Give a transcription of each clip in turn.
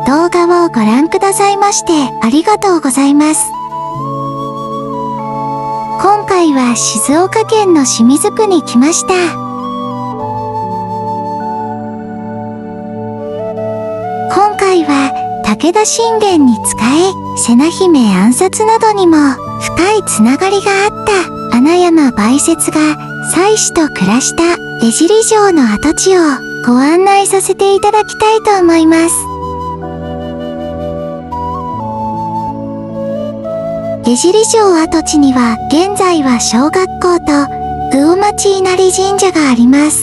動画をご覧くださいましてありがとうございます。今回は静岡県の清水区に来ました。今回は武田信玄に仕え、瀬名姫暗殺などにも深いつながりがあった穴山梅雪が妻子と暮らした江尻城の跡地をご案内させていただきたいと思います。江尻城跡地には現在は小学校と魚町稲荷神社があります。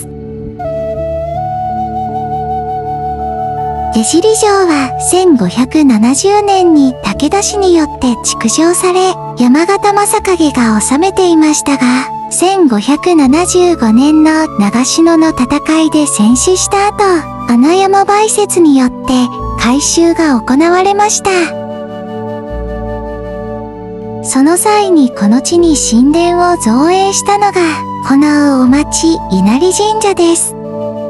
江尻城は1570年に武田氏によって築城され、山形正景が治めていましたが、1575年の長篠の戦いで戦死した後、穴山梅雪によって改修が行われました。その際にこの地に神殿を造営したのが、この魚町稲荷神社です。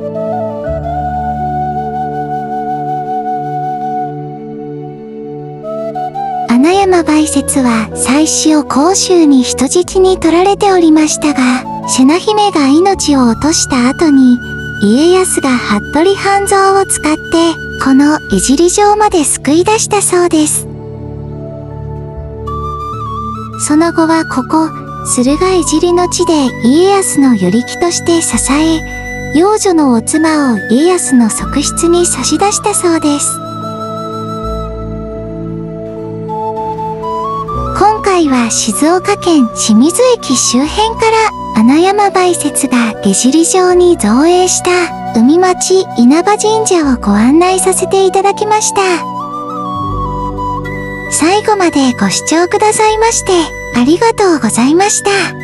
穴山梅雪は妻子を甲州に人質に取られておりましたが、瀬名姫が命を落とした後に、家康が服部半蔵を使って、この江尻城まで救い出したそうです。その後はここ、駿河江尻の地で家康の与力として支え、養女のお妻を家康の側室に差し出したそうです。今回は静岡県清水駅周辺から穴山梅雪が江尻城に造営した海町稲葉神社をご案内させていただきました。最後までご視聴くださいましてありがとうございました。